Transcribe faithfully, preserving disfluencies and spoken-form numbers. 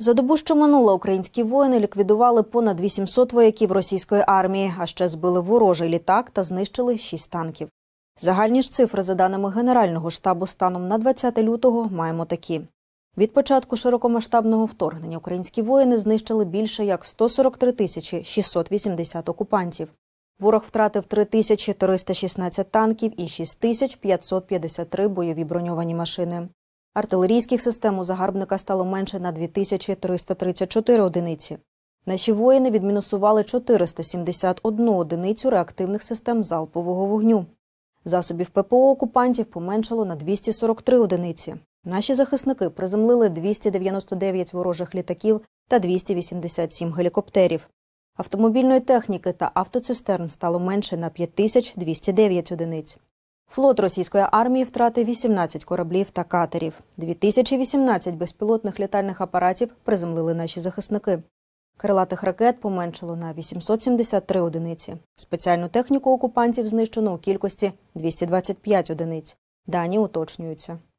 За добу, що минула, українські воїни ліквідували понад вісімсот вояків російської армії, а ще збили ворожий літак та знищили шість танків. Загальні ж цифри, за даними Генерального штабу, станом на двадцяте лютого маємо такі. Від початку широкомасштабного вторгнення українські воїни знищили більше як сто сорок три тисячі шістсот вісімдесят окупантів. Ворог втратив три тисячі триста шістнадцять танків і шість тисяч п'ятсот п'ятдесят три бойові броньовані машини. Артилерійських систем у загарбника стало менше на дві тисячі триста тридцять чотири одиниці. Наші воїни відмінусували чотириста сімдесят одну одиницю реактивних систем залпового вогню. Засобів ППО окупантів поменшало на двісті сорок три одиниці. Наші захисники приземлили двісті дев'яносто дев'ять ворожих літаків та двісті вісімдесят сім гелікоптерів. Автомобільної техніки та автоцистерн стало менше на п'ять тисяч двісті дев'ять одиниць. Флот російської армії втратив вісімнадцять кораблів та катерів. дві тисячі вісімнадцять безпілотних літальних апаратів приземлили наші захисники. Крилатих ракет поменшало на вісімсот сімдесят три одиниці. Спеціальну техніку окупантів знищено у кількості двісті двадцять п'ять одиниць. Дані уточнюються.